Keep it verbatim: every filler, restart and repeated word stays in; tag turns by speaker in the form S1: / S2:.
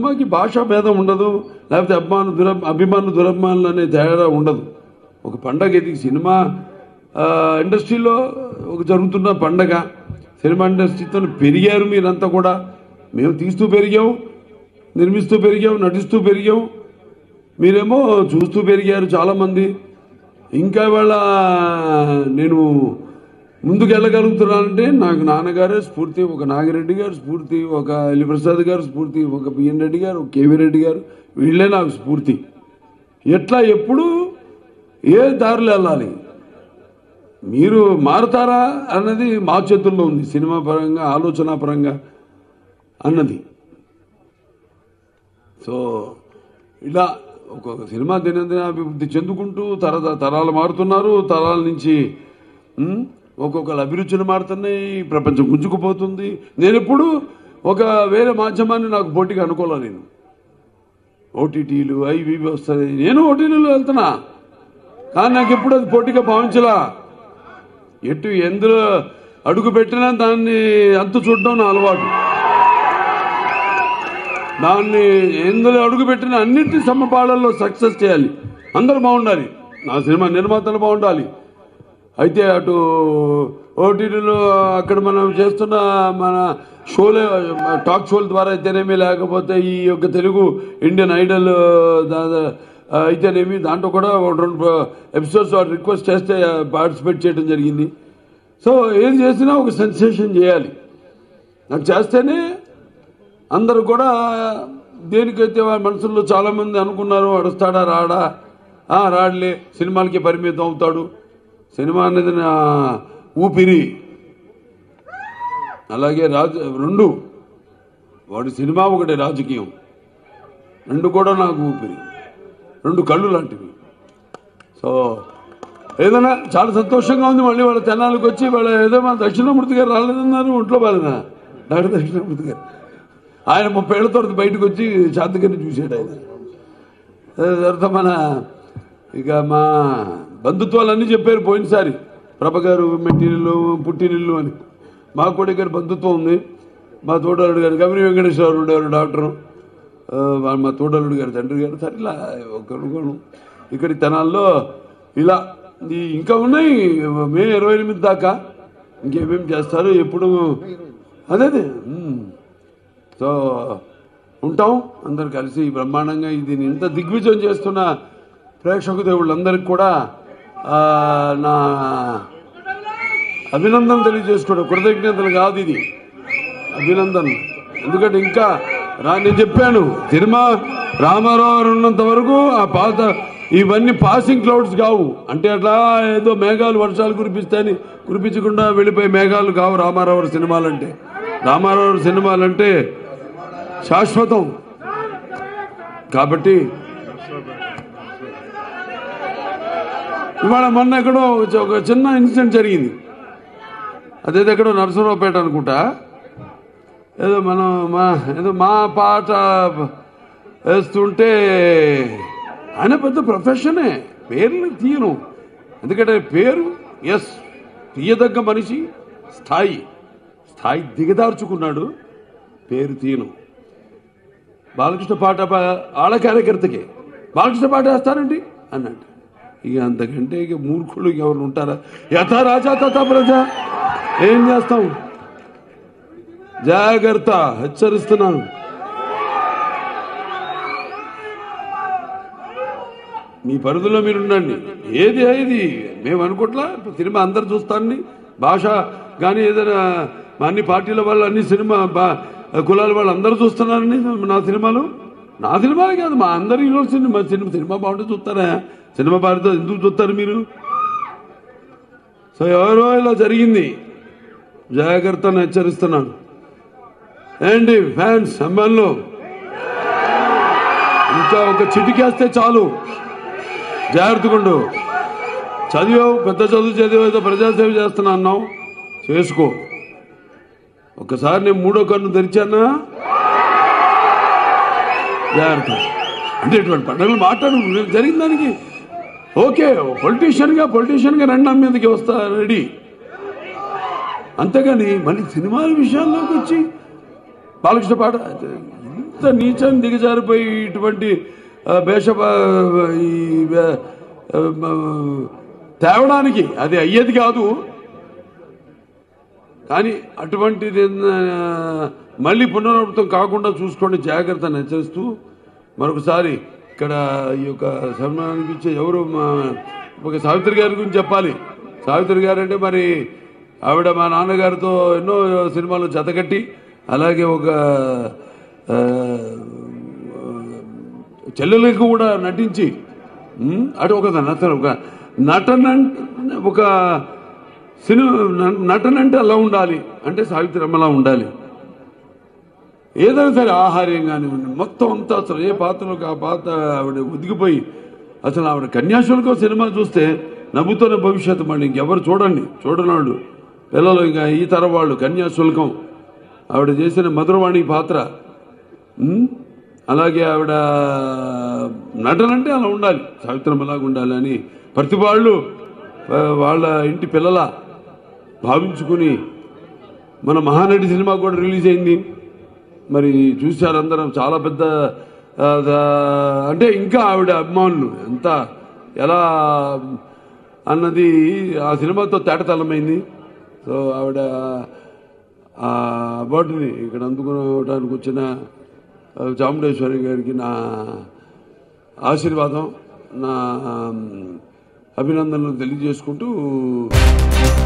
S1: సినిమాకి భాషా భేదం ఉండదు, లేకపోతే అభిమాన దుర అభిమాన దురభిమానులు అనే తేడా ఉండదు. ఒక పండగ ఇది. సినిమా ఇండస్ట్రీలో ఒక జరుగుతున్న పండగ. సినిమా ఇండస్ట్రీతో పెరిగారు మీరంతా కూడా. మేము తీస్తూ పెరిగాం, నిర్మిస్తూ పెరిగాం, నటిస్తూ పెరిగాం. మీరేమో చూస్తూ పెరిగారు చాలామంది. ఇంకా వాళ్ళ నేను ముందుకు వెళ్ళగలుగుతున్నానంటే నాకు నాన్నగారే స్ఫూర్తి, ఒక నాగిరెడ్డి గారు స్ఫూర్తి, ఒక ఎల్లిప్రసాద్ గారు స్ఫూర్తి, ఒక బిఎన్ రెడ్డి గారు, ఒక కేవీ రెడ్డి గారు, వీళ్ళే నాకు స్ఫూర్తి. ఎట్లా ఎప్పుడు ఏ దారిలో వెళ్ళాలి, మీరు మారుతారా అన్నది మా చేతుల్లో ఉంది, సినిమా పరంగా, ఆలోచన పరంగా అన్నది. సో ఇలా ఒక్కొక్క సినిమా దినదిన అభివృద్ధి చెందుకుంటూ తర తరాలు మారుతున్నారు. తరాల నుంచి ఒక్కొక్కరు అభిరుచులు మారుతున్నాయి, ప్రపంచం గుంజుకుపోతుంది. నేను ఎప్పుడు ఒక వేరే మాధ్యమాన్ని నాకు పోటీగా అనుకోలే. నేను ఓటీటీలు అవి ఇవి వస్తాయి, నేను ఓటీటీలో వెళ్తున్నా, కానీ నాకు ఎప్పుడు అది పోటీగా భావించలా. ఎటు ఎందులో అడుగు పెట్టినా దాన్ని అంతు చూడడం నా అలవాటు. దాన్ని ఎందులో అడుగు పెట్టినా అన్నింటి సమపాళల్లో సక్సెస్ చేయాలి, అందరూ బాగుండాలి, నా సినిమా నిర్మాతలు బాగుండాలి. అయితే అటు ఓటీటీలో అక్కడ మనం చేస్తున్న మన షోలే టాక్ షోల ద్వారా అయితేనేమి, లేకపోతే ఈ యొక్క తెలుగు ఇండియన్ ఐడల్ అయితేనేమి, దాంట్లో కూడా రెండు ఎపిసోడ్స్ రిక్వెస్ట్ చేస్తే పార్టిసిపేట్ చేయడం జరిగింది. సో ఏది చేసినా ఒక సెన్సేషన్ చేయాలి, నాకు చేస్తేనే అందరూ కూడా. దేనికైతే వాళ్ళ మనసుల్లో చాలామంది అనుకున్నారు అడుస్తాడా రాడా, రాడలే, సినిమాలకి పరిమితం అవుతాడు. సినిమా అనేది నా ఊపిరి. అలాగే రాజ రెండు వాడి సినిమా ఒకటి రాజకీయం, రెండు కూడా నాకు ఊపిరి, రెండు కళ్ళు లాంటివి. సో ఏదైనా చాలా సంతోషంగా ఉంది. మళ్ళీ వాళ్ళ తెనాలకు వచ్చి వాళ్ళ ఏదో మా దక్షిణామూర్తి గారు రాలేదన్నారు, ఒంట్లో బాలేదా డాక్టర్ దక్షిణామూర్తి గారు. ఆయన ముప్పై ఏళ్ల తర్వాత బయటకు వచ్చి శాంతిగారిని చూశాడు ఆయన. తర్వాత మన ఇక మా బంధుత్వాలన్నీ చెప్పారు పోయినసారి. ప్రభగారు మెట్టినిల్లు పుట్టినిల్లు అని. మా కూడా ఇక్కడ బంధుత్వం ఉంది. మా తోడలుడు గారు గమని వెంకటేశ్వరరావు ఉండేవారు డాక్టరు, మా తోడలుడు గారు తండ్రి గారు. సరే ఇలా ఒకరు ఇక్కడి తెనాల్లో ఇలా ఇంకా ఉన్నాయి. మే ఇరవై ఎనిమిది దాకా ఇంకేమేమి చేస్తారు ఎప్పుడు అదే అదే సో ఉంటాం అందరు కలిసి బ్రహ్మాండంగా. ఇది ఇంత దిగ్విజయం చేస్తున్న ప్రేక్షక దేవుళ్ళందరికీ కూడా నా అభినందన తెలియజేసుకోవడం, కృతజ్ఞతలు కాదు ఇది, అభినందన. ఎందుకంటే ఇంకా రా నేను చెప్పాను, సినిమా రామారావు ఉన్నంత వరకు ఆ పాత ఇవన్నీ పాసింగ్ క్లౌడ్స్ కావు. అంటే అట్లా ఏదో మేఘాలు వర్షాలు కురిపిస్తాయని కురిపించకుండా వెళ్ళిపోయే మేఘాలు కావు రామారావు సినిమాలంటే. రామారావు సినిమాలంటే శాశ్వతం. కాబట్టి ఇవాళ మొన్న ఎక్కడో ఒక చిన్న ఇన్సిడెంట్ జరిగింది. అదేదో ఎక్కడో నరసరావుపేట అనుకుంటా, ఏదో మనం మా ఏదో మా పాట వేస్తుంటే, ఆయన పెద్ద ప్రొఫెషనే, పేర్లు తీయను. ఎందుకంటే పేరు ఎస్ తీయదగ్గ మనిషి, స్థాయి స్థాయి దిగదార్చుకున్నాడు, పేరు తీయను. బాలకృష్ణ పాట ఆడ కార్యకర్తకే బాలకృష్ణ పాట వేస్తారండి అన్నట్టు. ఇక అంతకంటే ఇక మూర్ఖులు ఎవరు ఉంటారా? యథా రాజా తథా ప్రజ. ఏం చేస్తాం? జాగ్రత్త, హెచ్చరిస్తున్నాను. మీ పరిధిలో మీరు ఉండండి. ఏది ఏది మేము అనుకోట్లా, సినిమా అందరు చూస్తారని, భాష కానీ ఏదైనా అన్ని పార్టీల వాళ్ళు అన్ని సినిమా కులాల వాళ్ళు అందరూ చూస్తున్నారని నా సినిమాలు. నా సినిమాలే కాదు, మా అందరి ఈలో సినిమా సినిమా సినిమా బాగుంటే చూస్తారా? సినిమా బాగుంటే ఎందుకు చూస్తారు మీరు? సో ఎవరో ఇలా జరిగింది, జాగ్రత్తను హెచ్చరిస్తున్నాను. ఏంటి ఫ్యాన్స్ అమ్మాయిలు, ఇంకా ఒక చిటికేస్తే చాలు, జాగ్రత్తగా. చదివావు, పెద్ద చదువు చదివావు, ఏదో ప్రజాసేవ చేస్తున్నా అన్నావు, చేసుకో. ఒకసారి నేను మూడో కన్ను తెరిచానా, జాగ్రత్త. అంటే ఇటువంటి పండుగలు మాట్లాడు జరిగిన దానికి ఓకే, పొలిటీషియన్గా పొలిటీషియన్గా రెండు మీదకి వస్తా రెడీ. అంతేగాని మళ్ళీ సినిమాల విషయాల్లోకి వచ్చి బాలకృష్ణ పాట ఇంత నీచం దిగజారిపోయి ఇటువంటి భేష ఈ తేవడానికి అది అయ్యేది కాదు. కానీ అటువంటి మళ్ళీ పునరావృతం కాకుండా చూసుకోండి, జాగ్రత్తను హెచ్చరిస్తూ మరొకసారి ఇక్కడ ఈ యొక్క సన్మానానికి ఇచ్చే ఎవరు ఒక సావిత్రి గారి గురించి చెప్పాలి. సావిత్రి గారు అంటే మరి ఆవిడ మా నాన్నగారితో ఎన్నో సినిమాలు జతకట్టి అలాగే ఒక చెల్లెలకు కూడా నటించి అటు ఒక నటన ఒక నటన ఒక సినిమా నటన అంటే అలా ఉండాలి, అంటే సావిత్రమ్మలా ఉండాలి. ఏదైనా సరే ఆహార్యం కానివ్వండి మొత్తం అంతా అసలు ఏ పాత్రలోకి ఆ పాత్ర ఆవిడ ఒదిగిపోయి అసలు ఆవిడ కన్యాశుల్కం సినిమా చూస్తే నవ్వుతున్న భవిష్యత్తు మళ్ళీ ఇంకెవరు చూడండి, చూడనాడు పిల్లలు ఇంకా ఈ తరం వాళ్ళు. కన్యాశుల్కం ఆవిడ చేసిన మధురవాణి పాత్ర, అలాగే ఆవిడ నటన అంటే అలా ఉండాలి, సావిత్రమ్మలాగా ఉండాలి అని ప్రతి వాళ్ళు వాళ్ళ ఇంటి పిల్లల భావించుకుని మన మహానటి సినిమా కూడా రిలీజ్ అయింది. మరి చూశారు అందరం, చాలా పెద్ద అంటే ఇంకా ఆవిడ అభిమానులు ఎంత ఎలా అన్నది ఆ సినిమాతో తేటతలమైంది. సో ఆవిడ ఆ అవార్డుని ఇక్కడ అందుకోవడానికి వచ్చిన చాముండేశ్వరి గారికి నా ఆశీర్వాదం, నా అభినందనలు తెలియజేసుకుంటూ